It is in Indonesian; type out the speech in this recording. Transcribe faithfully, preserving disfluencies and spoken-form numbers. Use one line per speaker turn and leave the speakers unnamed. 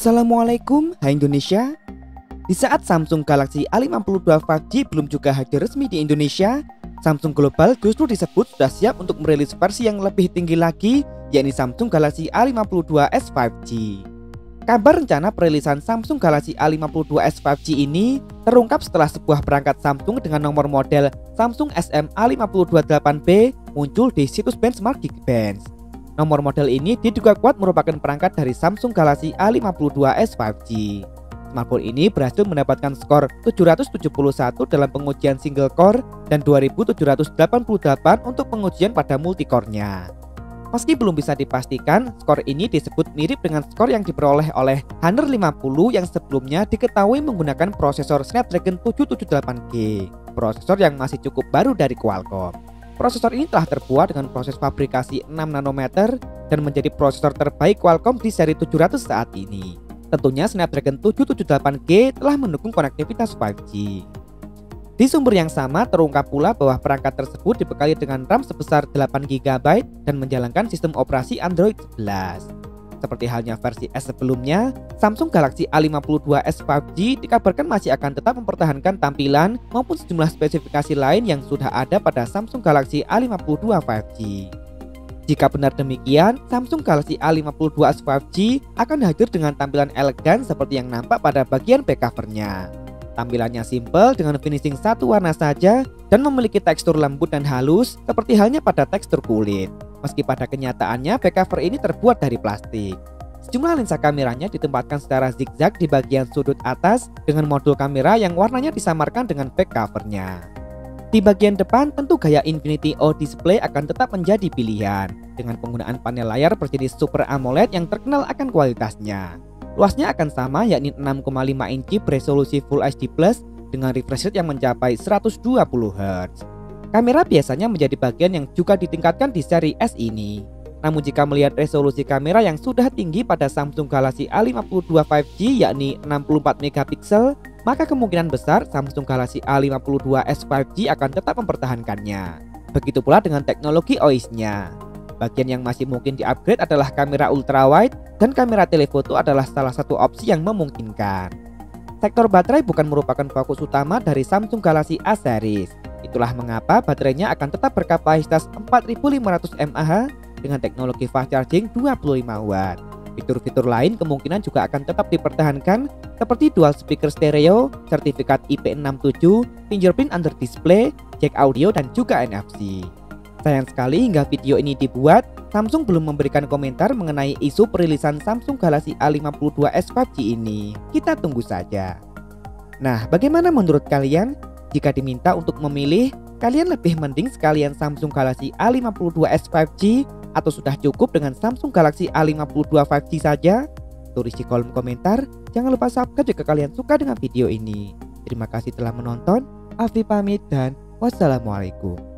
Assalamualaikum, hai Indonesia. Di saat Samsung Galaxy A lima puluh dua lima G belum juga hadir resmi di Indonesia, Samsung Global justru disebut sudah siap untuk merilis versi yang lebih tinggi lagi, yakni Samsung Galaxy A lima puluh dua S lima G. Kabar rencana perilisan Samsung Galaxy A lima puluh dua S lima G ini terungkap setelah sebuah perangkat Samsung dengan nomor model Samsung S M A lima dua delapan B muncul di situs benchmark Geekbench. Nomor model ini diduga kuat merupakan perangkat dari Samsung Galaxy A lima puluh dua S lima G. Smartphone ini berhasil mendapatkan skor tujuh ratus tujuh puluh satu dalam pengujian single core dan dua ribu tujuh ratus delapan puluh delapan untuk pengujian pada multicore-nya. Meski belum bisa dipastikan, skor ini disebut mirip dengan skor yang diperoleh oleh Honor lima puluh yang sebelumnya diketahui menggunakan prosesor Snapdragon tujuh tujuh delapan G, prosesor yang masih cukup baru dari Qualcomm. Prosesor ini telah terbuat dengan proses fabrikasi enam nanometer dan menjadi prosesor terbaik Qualcomm di seri tujuh ratus saat ini. Tentunya Snapdragon tujuh tujuh delapan G telah mendukung konektivitas lima G. Di sumber yang sama terungkap pula bahwa perangkat tersebut dibekali dengan RAM sebesar delapan giga byte dan menjalankan sistem operasi Android sebelas. Seperti halnya versi S sebelumnya, Samsung Galaxy A lima puluh dua S lima G dikabarkan masih akan tetap mempertahankan tampilan maupun sejumlah spesifikasi lain yang sudah ada pada Samsung Galaxy A lima puluh dua lima G. Jika benar demikian, Samsung Galaxy A lima puluh dua S lima G akan hadir dengan tampilan elegan seperti yang nampak pada bagian back covernya. Tampilannya simple dengan finishing satu warna saja dan memiliki tekstur lembut dan halus seperti halnya pada tekstur kulit. Meski pada kenyataannya back cover ini terbuat dari plastik. Sejumlah lensa kameranya ditempatkan secara zigzag di bagian sudut atas dengan modul kamera yang warnanya disamarkan dengan back covernya. Di bagian depan tentu gaya Infinity O display akan tetap menjadi pilihan dengan penggunaan panel layar berjenis Super AMOLED yang terkenal akan kualitasnya. Luasnya akan sama yakni enam koma lima inci beresolusi Full H D plus dengan refresh rate yang mencapai seratus dua puluh hertz. Kamera biasanya menjadi bagian yang juga ditingkatkan di seri S ini. Namun jika melihat resolusi kamera yang sudah tinggi pada Samsung Galaxy A lima puluh dua lima G yakni enam puluh empat megapiksel, maka kemungkinan besar Samsung Galaxy A lima puluh dua S lima G akan tetap mempertahankannya. Begitu pula dengan teknologi O I S-nya. Bagian yang masih mungkin di-upgrade adalah kamera ultrawide dan kamera telefoto adalah salah satu opsi yang memungkinkan. Sektor baterai bukan merupakan fokus utama dari Samsung Galaxy A series. Itulah mengapa baterainya akan tetap berkapasitas empat ribu lima ratus mAh dengan teknologi fast charging dua puluh lima watt. Fitur-fitur lain kemungkinan juga akan tetap dipertahankan seperti dual speaker stereo, sertifikat I P enam tujuh, fingerprint under display, jack audio dan juga N F C. Sayang sekali hingga video ini dibuat, Samsung belum memberikan komentar mengenai isu perilisan Samsung Galaxy A lima puluh dua S lima G ini. Kita tunggu saja. Nah, bagaimana menurut kalian? Jika diminta untuk memilih, kalian lebih mending sekalian Samsung Galaxy A lima puluh dua S lima G atau sudah cukup dengan Samsung Galaxy A lima puluh dua lima G saja? Tulis di kolom komentar. Jangan lupa subscribe jika kalian suka dengan video ini. Terima kasih telah menonton. Alfi pamit dan wassalamualaikum.